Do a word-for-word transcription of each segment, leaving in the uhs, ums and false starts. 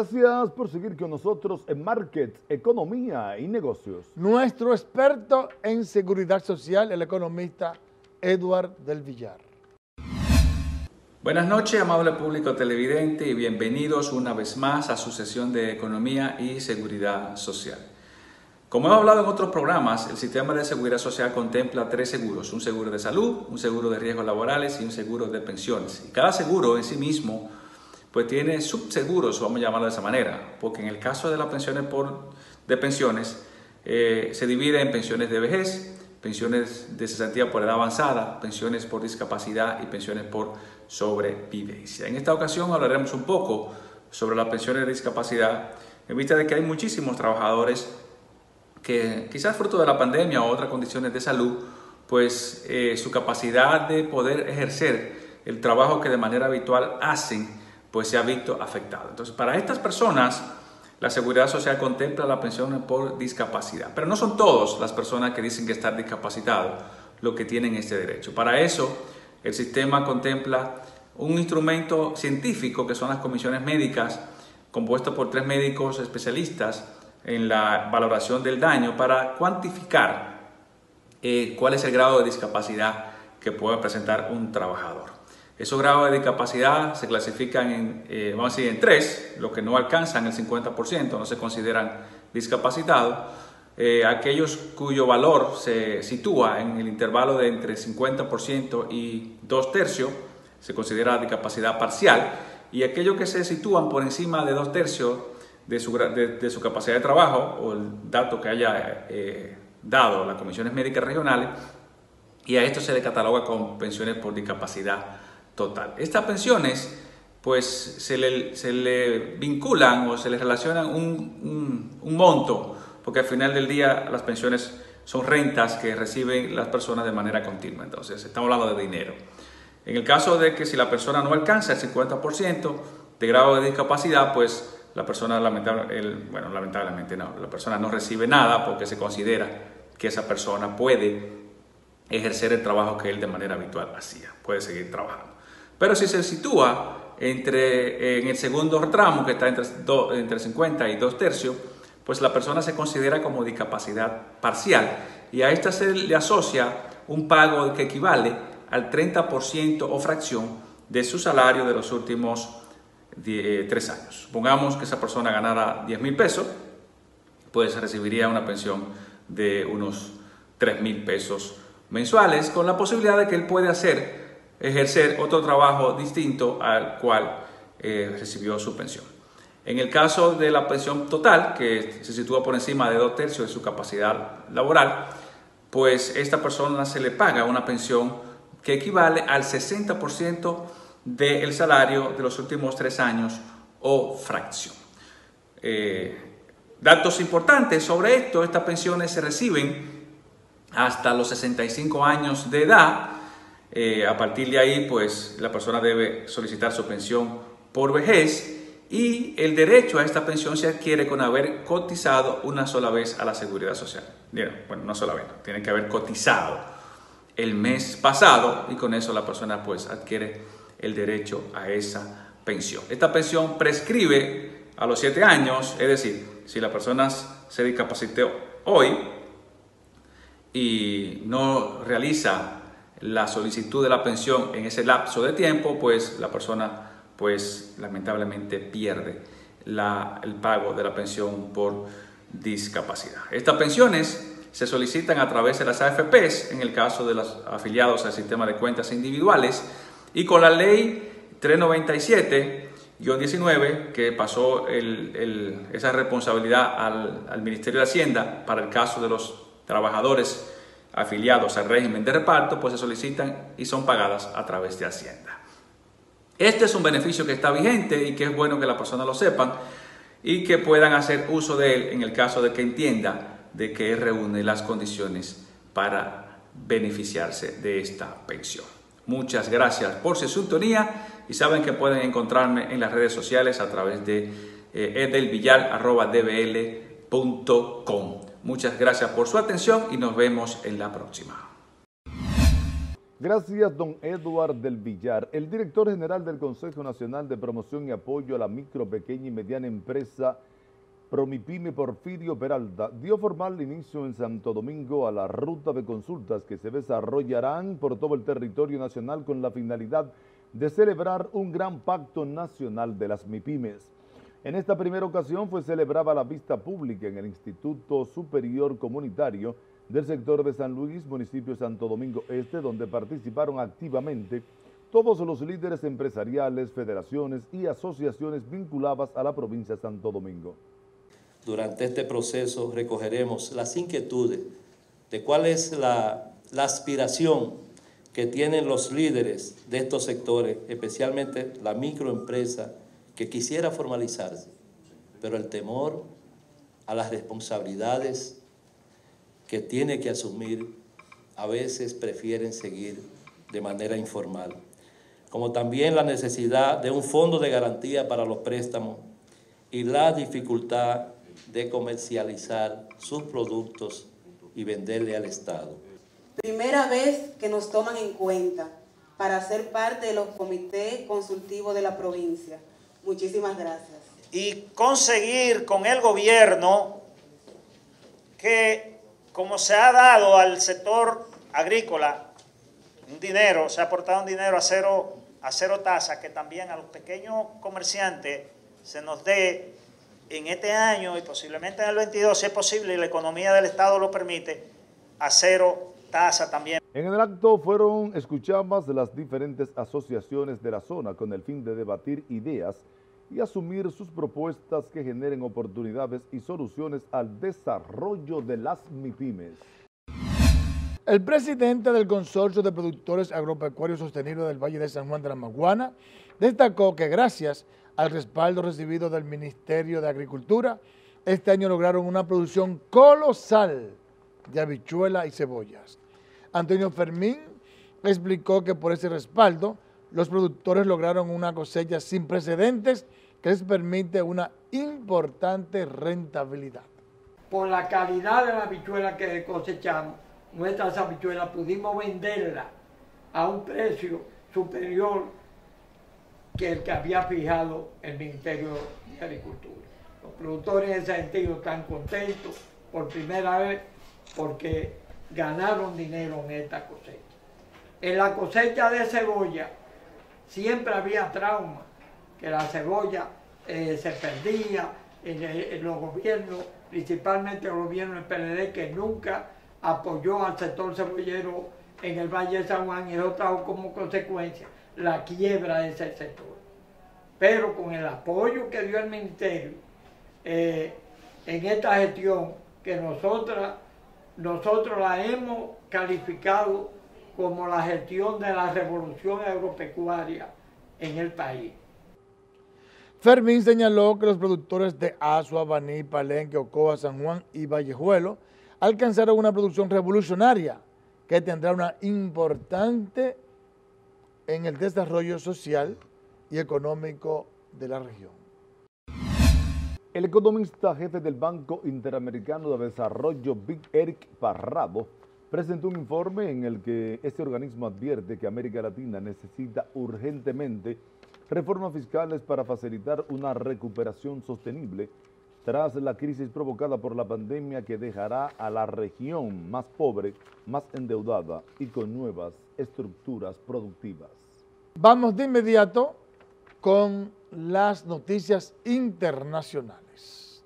Gracias por seguir con nosotros en Market, Economía y Negocios. Nuestro experto en seguridad social, el economista Edward del Villar. Buenas noches, amable público televidente, y bienvenidos una vez más a su sesión de Economía y Seguridad Social. Como hemos hablado en otros programas, el sistema de seguridad social contempla tres seguros: un seguro de salud, un seguro de riesgos laborales y un seguro de pensiones. Y cada seguro en sí mismo pues tiene subseguros, vamos a llamarlo de esa manera, porque en el caso de las pensiones por, de pensiones eh, se divide en pensiones de vejez, pensiones de cesantía por edad avanzada, pensiones por discapacidad y pensiones por sobrevivencia. En esta ocasión hablaremos un poco sobre las pensiones de discapacidad, en vista de que hay muchísimos trabajadores que quizás fruto de la pandemia o otras condiciones de salud, pues eh, su capacidad de poder ejercer el trabajo que de manera habitual hacen, pues se ha visto afectado. Entonces, para estas personas, la Seguridad Social contempla la pensión por discapacidad. Pero no son todas las personas que dicen que están discapacitados los que tienen este derecho. Para eso, el sistema contempla un instrumento científico que son las comisiones médicas, compuesto por tres médicos especialistas en la valoración del daño para cuantificar eh, cuál es el grado de discapacidad que puede presentar un trabajador. Esos grados de discapacidad se clasifican en, eh, vamos a decir, en tres: los que no alcanzan el cincuenta por ciento no se consideran discapacitados, eh, aquellos cuyo valor se sitúa en el intervalo de entre cincuenta por ciento y dos tercios se considera discapacidad parcial, y aquellos que se sitúan por encima de dos tercios de su, de, de su capacidad de trabajo o el dato que haya eh, dado las comisiones médicas regionales, y a esto se le cataloga con pensiones por discapacidad total. Estas pensiones pues se le, se le vinculan o se le relacionan un, un, un monto, porque al final del día las pensiones son rentas que reciben las personas de manera continua. Entonces estamos hablando de dinero. En el caso de que si la persona no alcanza el cincuenta por ciento de grado de discapacidad, pues la persona lamentable, el, bueno, lamentablemente no, la persona no recibe nada, porque se considera que esa persona puede ejercer el trabajo que él de manera habitual hacía, puede seguir trabajando. Pero si se sitúa entre, en el segundo tramo, que está entre, do, entre cincuenta y dos tercios, pues la persona se considera como discapacidad parcial, y a esta se le asocia un pago que equivale al treinta por ciento o fracción de su salario de los últimos diez, tres años. Supongamos que esa persona ganara diez mil pesos, pues recibiría una pensión de unos tres mil pesos mensuales, con la posibilidad de que él puede hacer ejercer otro trabajo distinto al cual eh, recibió su pensión. En el caso de la pensión total, que se sitúa por encima de dos tercios de su capacidad laboral, pues esta persona se le paga una pensión que equivale al sesenta por ciento del salario de los últimos tres años o fracción. Eh, datos importantes sobre esto: estas pensiones se reciben hasta los sesenta y cinco años de edad. Eh, a partir de ahí, pues la persona debe solicitar su pensión por vejez, y el derecho a esta pensión se adquiere con haber cotizado una sola vez a la Seguridad Social. Bueno, una sola vez, no, tiene que haber cotizado el mes pasado, y con eso la persona pues adquiere el derecho a esa pensión. Esta pensión prescribe a los siete años, es decir, si la persona se discapacitó hoy y no realiza la solicitud de la pensión en ese lapso de tiempo, pues la persona pues lamentablemente pierde la, el pago de la pensión por discapacidad. Estas pensiones se solicitan a través de las A F Pes en el caso de los afiliados al sistema de cuentas individuales, y con la ley trescientos noventa y siete guión diecinueve, que pasó el, el, esa responsabilidad al, al Ministerio de Hacienda para el caso de los trabajadores afiliados al régimen de reparto, pues se solicitan y son pagadas a través de Hacienda. Este es un beneficio que está vigente y que es bueno que las personas lo sepan y que puedan hacer uso de él en el caso de que entienda de que reúne las condiciones para beneficiarse de esta pensión. Muchas gracias por su sintonía, y saben que pueden encontrarme en las redes sociales a través de eh, edelvillar arroba d b l punto com. Muchas gracias por su atención y nos vemos en la próxima. Gracias, don Edward del Villar. El director general del Consejo Nacional de Promoción y Apoyo a la Micro, Pequeña y Mediana Empresa, Promipyme, Porfirio Peralta, dio formal inicio en Santo Domingo a la ruta de consultas que se desarrollarán por todo el territorio nacional con la finalidad de celebrar un gran pacto nacional de las MIPYMES. En esta primera ocasión fue celebrada la vista pública en el Instituto Superior Comunitario del sector de San Luis, municipio de Santo Domingo Este, donde participaron activamente todos los líderes empresariales, federaciones y asociaciones vinculadas a la provincia de Santo Domingo. Durante este proceso recogeremos las inquietudes de cuál es la, la aspiración que tienen los líderes de estos sectores, especialmente la microempresa que quisiera formalizarse, pero el temor a las responsabilidades que tiene que asumir, a veces prefieren seguir de manera informal, como también la necesidad de un fondo de garantía para los préstamos y la dificultad de comercializar sus productos y venderle al Estado. Primera vez que nos toman en cuenta para ser parte de los comités consultivos de la provincia. Muchísimas gracias. Y conseguir con el gobierno que, como se ha dado al sector agrícola un dinero, se ha aportado un dinero a cero, a cero tasa, que también a los pequeños comerciantes se nos dé en este año y posiblemente en el veintidós, si es posible y la economía del Estado lo permite, a cero tasa también. En el acto fueron escuchadas las diferentes asociaciones de la zona con el fin de debatir ideas y asumir sus propuestas que generen oportunidades y soluciones al desarrollo de las MIPYMES. El presidente del Consorcio de Productores Agropecuarios Sostenibles del Valle de San Juan de la Maguana destacó que gracias al respaldo recibido del Ministerio de Agricultura, este año lograron una producción colosal de habichuelas y cebollas. Antonio Fermín explicó que por ese respaldo, los productores lograron una cosecha sin precedentes que les permite una importante rentabilidad. Por la calidad de la habichuela que cosechamos, nuestras habichuelas pudimos venderlas a un precio superior que el que había fijado el Ministerio de Agricultura. Los productores en ese sentido están contentos por primera vez porque ganaron dinero en esta cosecha. En la cosecha de cebolla siempre había trauma, que la cebolla eh, se perdía en, el, en los gobiernos, principalmente el gobierno del P L D, que nunca apoyó al sector cebollero en el Valle de San Juan, y eso trajo como consecuencia la quiebra de ese sector. Pero con el apoyo que dio el Ministerio eh, en esta gestión, que nosotras, nosotros la hemos calificado como la gestión de la revolución agropecuaria en el país. Fermín señaló que los productores de Azua, Baní, Palenque, Ocoa, San Juan y Vallejuelo alcanzaron una producción revolucionaria que tendrá una importante en el desarrollo social y económico de la región. El economista jefe del Banco Interamericano de Desarrollo, Big Eric Parrado, presentó un informe en el que este organismo advierte que América Latina necesita urgentemente reformas fiscales para facilitar una recuperación sostenible tras la crisis provocada por la pandemia que dejará a la región más pobre, más endeudada y con nuevas estructuras productivas. Vamos de inmediato con las noticias internacionales.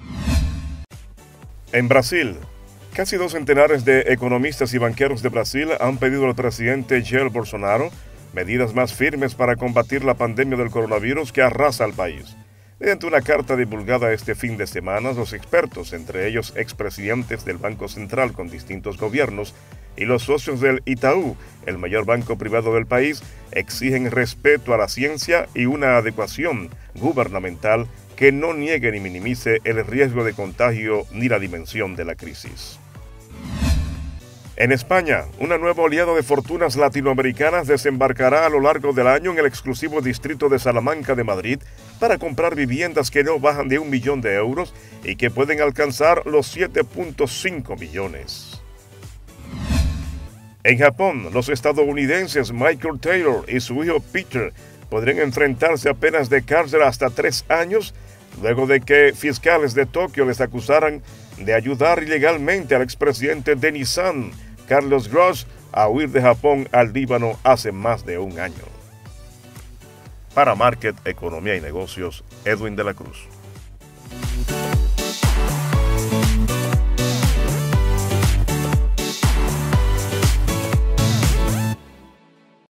En Brasil, casi dos centenares de economistas y banqueros de Brasil han pedido al presidente Jair Bolsonaro medidas más firmes para combatir la pandemia del coronavirus que arrasa al país. Mediante una carta divulgada este fin de semana, los expertos, entre ellos expresidentes del Banco Central con distintos gobiernos y los socios del Itaú, el mayor banco privado del país, exigen respeto a la ciencia y una adecuación gubernamental que no niegue ni minimice el riesgo de contagio ni la dimensión de la crisis. En España, una nueva oleada de fortunas latinoamericanas desembarcará a lo largo del año en el exclusivo distrito de Salamanca de Madrid para comprar viviendas que no bajan de un millón de euros y que pueden alcanzar los siete punto cinco millones. En Japón, los estadounidenses Michael Taylor y su hijo Peter podrían enfrentarse a penas de cárcel hasta tres años luego de que fiscales de Tokio les acusaran de ayudar ilegalmente al expresidente de Nissan, Carlos Gross, a huir de Japón al Líbano hace más de un año. Para Market, Economía y Negocios, Edwin de la Cruz.